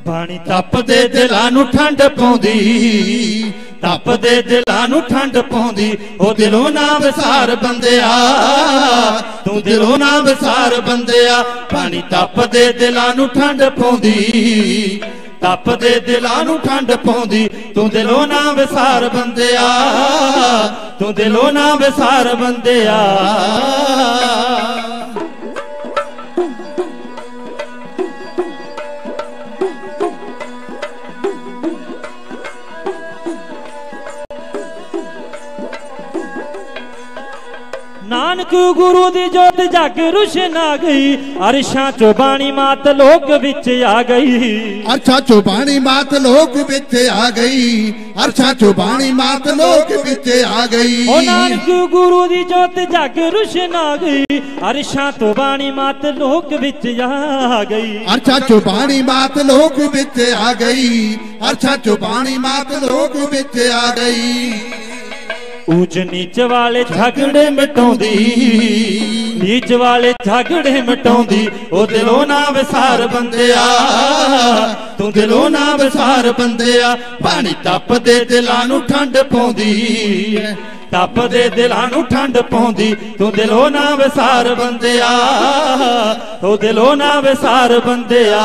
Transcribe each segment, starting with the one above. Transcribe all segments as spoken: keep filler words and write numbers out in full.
ਬਾਣੀ ਤਪਦੇ ਦਿਲਾਂ ਨੂੰ ਠੰਡ ਪਾਉਂਦੀ, ਤਪਦੇ ਦਿਲਾਂ ਨੂੰ ਠੰਡ ਪਾਉਂਦੀ। ਉਹ ਦਿਲੋਂ ਨਾ ਵਿਸਾਰ ਬੰਦਿਆ, ਤੂੰ ਦਿਲੋਂ ਨਾ ਵਿਸਾਰ ਬੰਦਿਆ। ਬਾਣੀ ਤਪਦੇ ਦਿਲਾਂ ਨੂੰ ਠੰਡ ਪਾਉਂਦੀ, ਤਪਦੇ ਦਿਲਾਂ ਨੂੰ ਠੰਡ ਪਾਉਂਦੀ। ਤੂੰ ਦਿਲੋਂ ਨਾ ਵਿਸਾਰ ਬੰਦਿਆ, ਤੂੰ ਦਿਲੋਂ ਨਾ ਵਿਸਾਰ ਬੰਦਿਆ। नानक गुरु दी जोत जग रुशन आ गई, अरशां चो बाणी मात लोक विच आ गई। अरशां चो बाणी मात लोक विच आ गई, अरशां चो बाणी मात लोक विच आ गई। ओ नानक गुरु दी जोत जग रुशन आ गई, अरशां तो बाणी मात लोक विच आ गई। अरशां चो बाणी मात लोक विच आ गई, अरशां चो बाणी मात लोक विच आ गई। ऊंच नीच वाले झगड़े मिटाउंदी, नीच वाले झगड़े मिटाउंदी। ओ दिलों ना विसार बंदिया, तू दिलों ना विसार बंदिया। बाणी तपदे दिलां नूं ठंड पाउंदी, तपदे दिलां नूं ठंड पाउंदी। तू दिलों ना विसार बंदिया, तू दिलों ना विसार बंदिया।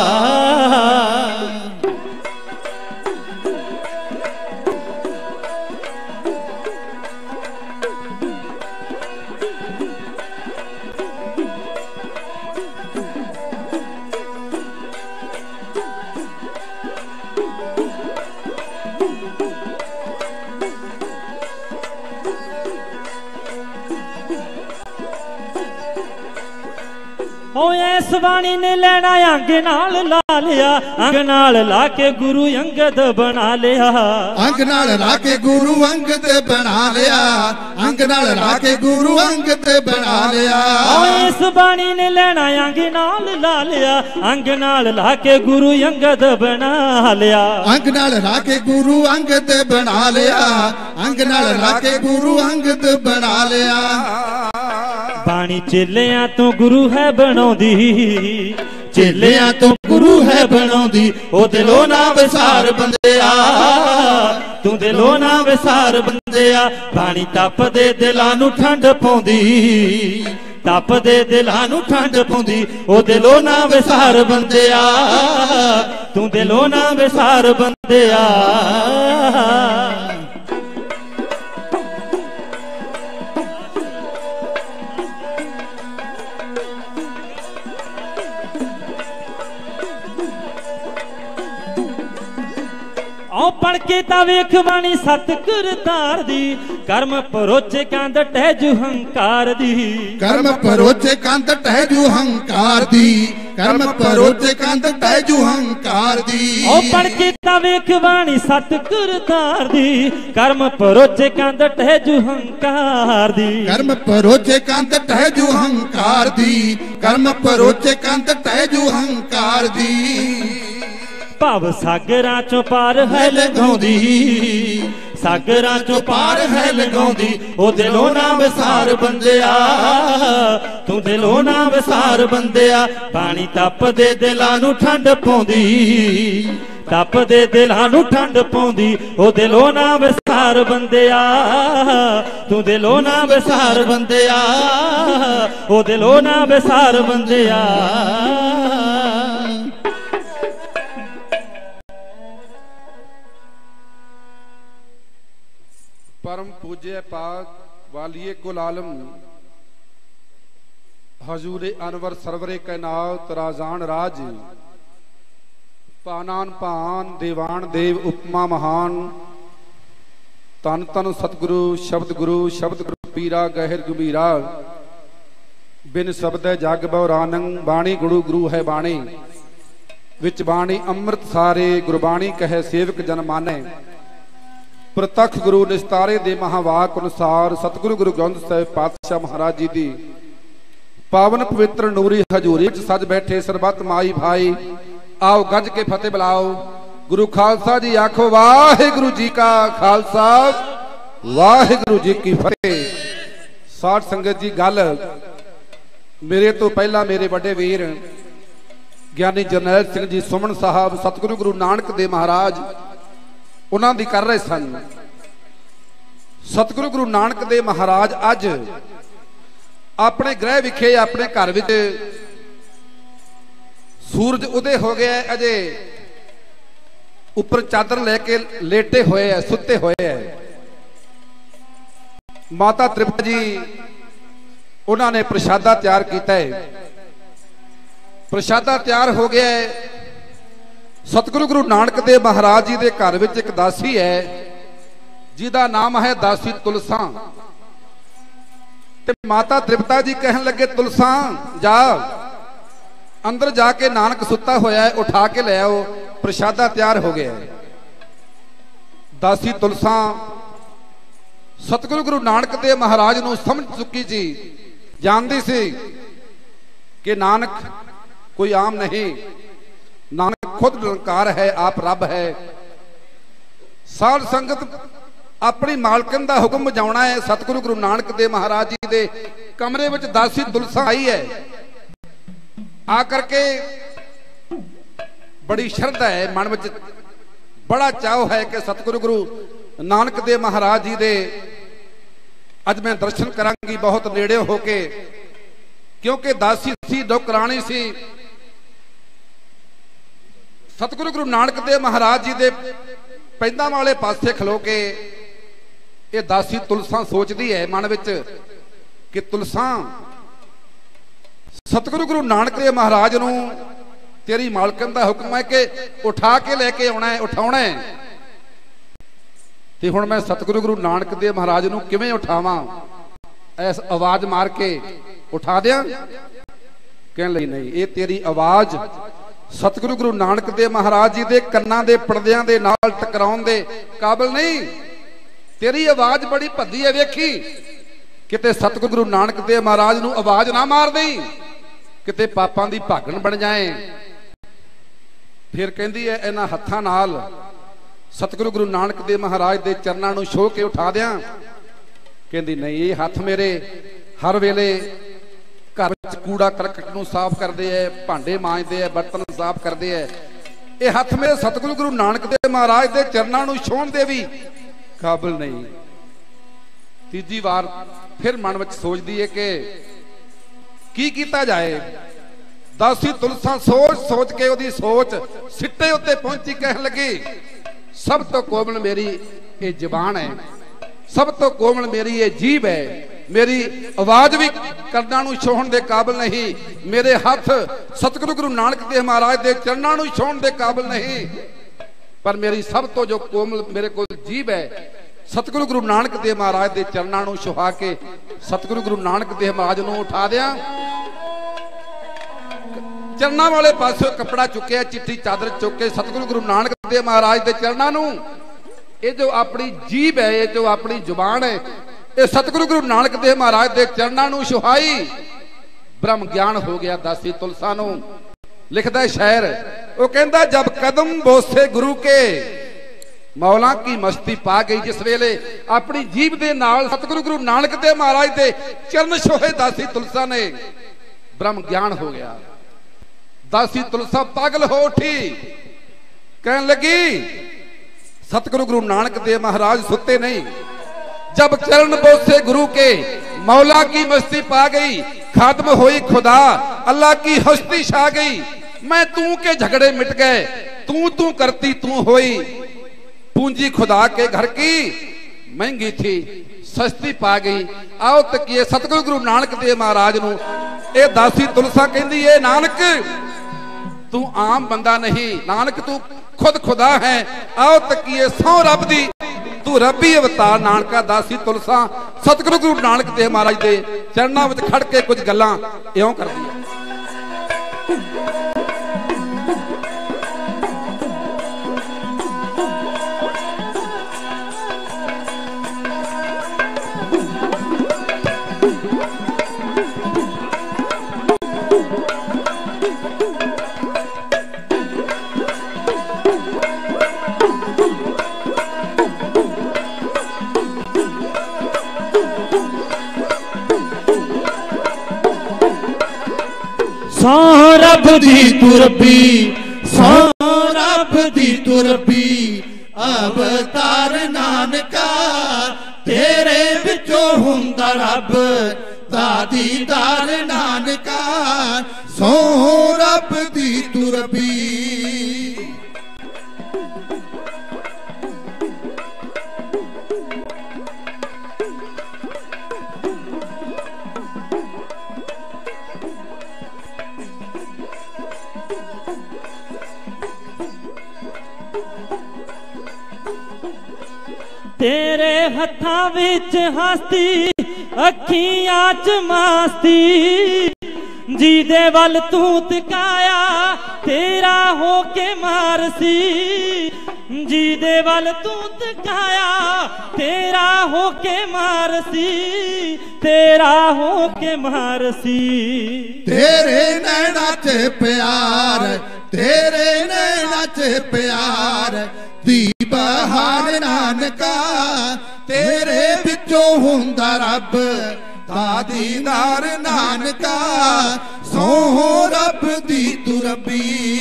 ओ ऐस बाणी ने लैना अंग नाल ला लिया, अंग नाल ला के गुरु अंगद बना लिया। अंग नाल ला के गुरु अंगद बना लिया, अंग नाल ला के गुरु अंगद बना लिया। ओ ऐस बाणी ने लैना अंग नाल ला लिया, अंग नाल ला के गुरु अंगद बना लिया। अंग नाल ला के गुरु अंगद बना लिया, अंग नाल ला के गुरु अंगद बना लिया। बाणी चेलियां तो गुरु है बनाउंदी, चेलियां तो गुरु है बनाउंदी। ओ दिलों ना विसार बंदिया, तू दिलों ना विसार बंदिया। बाणी तपदे दिलां नूं ठंड पाउंदी, तपदे दिलां नूं ठंड पाउंदी। ओ दिलों ना विसार बंदिया, तू दिलों ना विसार बंदिया। औ पढ़ के ता वेख बाणी सतगुर तार दी, कर्म परोचे कंध टहजू हंकार दी। कर्म परोचे कंध टहजू हंकार दी, कर्म परोचे कंध टहजू हंकार दी। औ पढ़ के ता वेख बाणी सतगुर तार दी, कर्म परोचे कंध टहजू हंकार दी। कर्म परोचे कंध टहजू हंकार दी, कर्म परोचे कंध टहजू हंकार दी। भाव सागरां चों पार है लगाउंदी, सागरां चों पार है लगाउंदी। ओ दिलों ना विसार बंदिया, तू दिलों ना विसार बंदिया। बाणी तपदे दिलां नूं ठंड पाउंदी, तपदे दिलां नूं ठंड पाउंदी। ओ दिलों ना विसार बंदिया, तू दिलों ना विसार बंदिया। ओ दिलों ना विसार बंदिया। परम पूज्य पाक वालिए कुल आलम हजूर अनवर सरवरे कैनात राजान राज पानान पान देवान देव उपमा महान तन तन सतगुरु शब्द गुरु शब्द गुरु पीरा गहर गंभीरा बिन शब्द जग बहुरानंग बाणी गुरु गुरु है बाणी विच बाणी अमृत सारे गुरबाणी कहे सेवक जन माने प्रतख गुरु निस्तारे दे महावाक अनुसार सतगुरु गुरु ग्रंथ साहिब पातशाह महाराज जी दी पावन पवित्र नूरी हजूरी सज बैठे सरबत माई भाई आओ गज के फतेह बुलाओ। गुरु खालसा जी आखो वाहिगुरु जी का खालसा वाहिगुरु जी की फतेह। साठ संगत जी गल मेरे तो पहला मेरे बड़े वीर ਗਿਆਨੀ ਜਰਨੈਲ ਸਿੰਘ ਜੀ ਸੁਮਨ ਸਾਹਿਬ ਸਤਿਗੁਰੂ ਗੁਰੂ ਨਾਨਕ ਦੇਵ ਮਹਾਰਾਜ ਉਹਨਾਂ ਦੀ ਕਰ ਰਹੇ ਸਨ। ਸਤਿਗੁਰੂ ਗੁਰੂ ਨਾਨਕ ਦੇਵ ਮਹਾਰਾਜ ਅੱਜ ਆਪਣੇ ਗ੍ਰਹਿ ਵਿਖੇ ਆਪਣੇ ਘਰ ਵਿੱਚ ਸੂਰਜ ਉਦੇ ਹੋ ਗਿਆ, ਅਜੇ ਉੱਪਰ ਚਾਦਰ ਲੈ ਕੇ ਲੇਟੇ ਹੋਏ ਐ, ਸੁੱਤੇ ਹੋਏ ਐ। ਮਾਤਾ ਤ੍ਰਿਪਤਾ ਜੀ ਉਹਨਾਂ ਨੇ ਪ੍ਰਸ਼ਾਦਾ ਤਿਆਰ ਕੀਤਾ ਹੈ। ਪ੍ਰਸ਼ਾਦਾ ਤਿਆਰ ਹੋ ਗਿਆ ਹੈ। ਸਤਿਗੁਰੂ ਗੁਰੂ ਨਾਨਕ ਦੇਵ ਮਹਾਰਾਜ ਜੀ ਦੇ ਘਰ ਵਿੱਚ ਇੱਕ ਦਾਸੀ ਹੈ ਜਿਹਦਾ ਨਾਮ ਹੈ ਦਾਸੀ ਤੁਲਸਾ। ਤੇ ਮਾਤਾ ਤ੍ਰਿਪਤਾ ਜੀ ਕਹਿਣ ਲੱਗੇ, ਤੁਲਸਾ ਜਾ ਅੰਦਰ ਜਾ ਕੇ ਨਾਨਕ ਸੁੱਤਾ ਹੋਇਆ ਹੈ, ਉਠਾ ਕੇ ਲੈ ਆਓ, ਪ੍ਰਸ਼ਾਦਾ ਤਿਆਰ ਹੋ ਗਿਆ ਹੈ। ਦਾਸੀ ਤੁਲਸਾ ਸਤਿਗੁਰੂ ਗੁਰੂ ਨਾਨਕ ਦੇਵ ਮਹਾਰਾਜ ਨੂੰ ਸਮਝ ਚੁੱਕੀ ਸੀ, ਜਾਣਦੀ ਸੀ ਕਿ ਨਾਨਕ ਕੋਈ ਆਮ ਨਹੀਂ, ਨਾਨਕ खुद निरंकार है, आप रब है। साध संगत अपनी मालकन का हुक्म बजाना है। सतगुरु गुरु नानक देव महाराज जी के कमरे में दासी तुलसा आई है, आकर के बड़ी श्रद्धा है, मन में बड़ा चाव है कि सतगुरु गुरु नानक देव महाराज जी दे अज मैं दर्शन करांगी बहुत नेड़े होके, क्योंकि दासी सी नौकरानी सी। सतगुरु गुरु नानक देव महाराज जी दे पैंदा वाले पासे खलो के ये दासी तुलसा सोचती है मन विच कि तुलसा सतगुरु गुरु नानक देव महाराज नूं तेरी मालकन का हुक्म है कि उठा के लेके आना है, उठाना है। ते हुण मैं सतगुरु गुरु नानक देव महाराज नूं किवें उठावां? ऐस आवाज मार के उठा दियां? कहण लई नहीं, ये तेरी आवाज सतगुरु गुरु नानक देव महाराज जी दे कन्नां दे पर्दियां दे नाल टकराउण दे काबिल नहीं। तेरी आवाज बड़ी भद्दी है, वेखी किते सतगुरु गुरु नानक देव महाराज नूं आवाज ना मार देई, किते पापां दी भागण बन जाए। फिर कहंदी है इन्हां हत्थां नाल सतगुरु गुरु नानक देव महाराज दे चरनां नूं छो के उठा दियां। कहंदी नहीं, ये हत्थ मेरे हर वेले घर च कूड़ा करकट नूं साफ करदे है, भांडे मांजदे है, बर्तन साफ करदे है। ये हत्थ मेरे सतगुरु गुरु नानक देव महाराज दे चरनां नूं छूण दे भी काबिल नहीं। तीजी बार फिर मन विच सोचदी है कि की कीता जाए। दासी तुलसा सोच सोच के ओदी सोच सिट्टे उत्ते पहुंची, कहण लगी सब तो कोमल मेरी ये जबान है, सब तो कोमल मेरी ये जीभ है। मेरी आवाज भी करना नूं छोहण दे काबिल नहीं, मेरे हाथ सतगुरु गुरु नानक देव महाराज दे चरनां नूं छोहण दे काबिल नहीं, पर मेरी सब तो जो कोमल मेरे को जीभ है, सतगुरु गुरु नानक देव महाराज दे चरनां नूं छुहा के सतगुरु गुरु नानक देव महाराज नूं उठा दियां। चरनां वाले पासों कपड़ा चुके, चिट्ठी चादर चुक के सतगुरु गुरु नानक देव महाराज दे चरनां नूं, ये जो अपनी जीभ है, ये जो अपनी जुबान है, ये सतगुरु गुरु नानक देव महाराज दे चरनां नूं छुहाई। ब्रह्म ज्ञान हो गया दासी तुलसा नूं। लिखदा है शायर, वो कहंदा जब कदम बोसे गुरु के मौला की मस्ती पा गई। जिस वेले अपनी जीभ दे नाल सतगुरु गुरु नानक देव महाराज दे चरण छुहे दासी तुलसा ने, ब्रह्म ज्ञान हो गया। दासी तुलसा पागल हो उठी, कहने लगी सतगुरु गुरु नानक देव महाराज सुते नहीं। जब चरण बोसे गुरु के मौला की मस्ती पा गई, खात्म हुई खुदा अल्लाह की हस्ती छा गई। मैं तू के झगड़े मिट गए, तू तू करती तू होई। पूंजी खुदा के घर की महंगी थी, सस्ती पा गई। आओ तकिए सतगुरु गुरु नानक देव महाराज नूं। ए दासी तुलसा कहंदी है नानक तू आम बंदा नहीं, नानक तू खुद खुदा है। आओ तकिए सौ रब दी तू रबी अवतार नानका। दासी तुलसा सतगुरु गुरु नानक देव महाराज दे चरनां विच खड़ के कुछ गल्लां इउं करदी है। सौ रब दी तू रब्बी सौ रब दी तू रब्बी अवतार नानका तेरे विचों हुंदा रब दा दीदार नानका सौ रब दी तू रब्बी। तेरे हत्थां विच हस्ती अखियां च मस्ती जी दे वल तू तकाया तेरा हो के मारसी जी दे वल तू तकाया तेरा हो के मारसी तेरा हो के मारसी। तेरे नैना च प्यार तेरे नैना च प्यार दी बहार नानका तेरे विचों हुंदा रब दा दीदार नानका सौ रब दी तू रब्बी।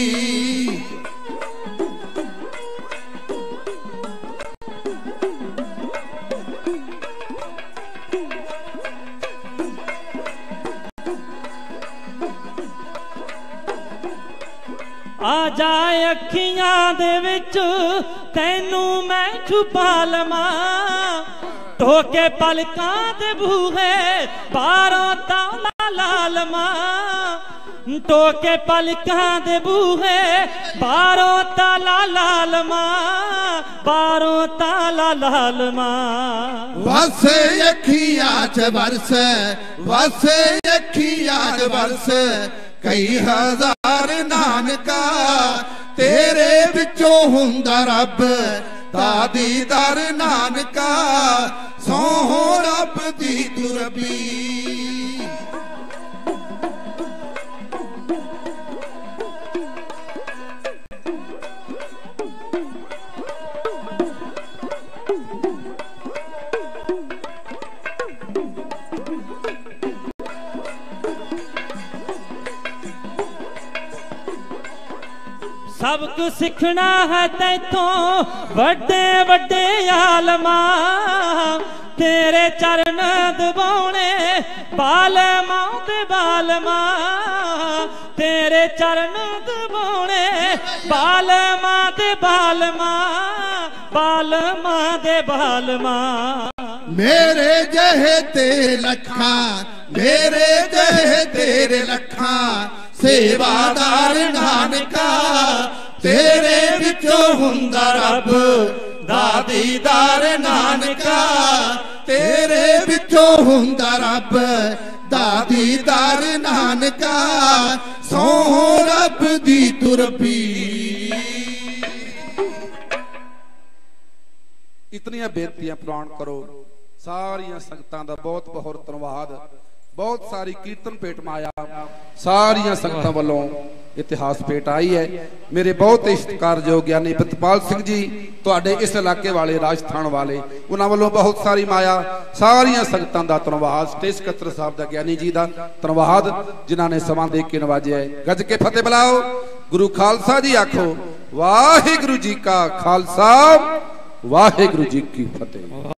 आ जाए अखियां दे विच तैनू मैं छुपा लवां टोके पलकां दे बूहे बारों ताला ला लवां टोके पलकां दे बूहे बारों ताला ला लवां बारों ताला ला लवां। वसे अखियां च बरस वसे अखियां च बरस कई हजार नानका तेरे विचों हुंदा रब दा दीदार नानका सौ रब दी तू रब्बी। सब कुछ सीखना है तैथों वड्डे वड्डे आलमा तेरे चरण दबाने बालमा दे बालमा तेरे चरण दबाने बालमा दे बालमा बालमा दे बालमा। मेरे जहे ते लखा मेरे जहे तेरे लखा सेवादार नानका तेरे विचों हुंदा रब दा दीदार नानका तेरे विचों हुंदा रब दा दीदार नानका सौ रब दी तू रब्बी। इतनियां बेनतियां प्रवान करो सारियां संगतां दा बहुत बहुत धन्नवाद। बहुत सारी कीर्तन भेट माया सारियां संगतां वालों इतिहास भेट आई है। मेरे बहुत इष्टकारयोग ज्ञानी प्रितपाल सिंह जी तुहाडे इस इलाके वाले राजस्थान वाले उन्हां वालों बहुत सारी माया सारियां संगतां दा धन्नवाद। स्टेज कतर साहब दा ज्ञानी जी दा धन्नवाद जिन्हां ने समा दे के नवाजिया है। गज के फतेह बुलाओ गुरु खालसा जी आखो वाहिगुरु जी का खालसा वाहिगुरु जी की फतेह।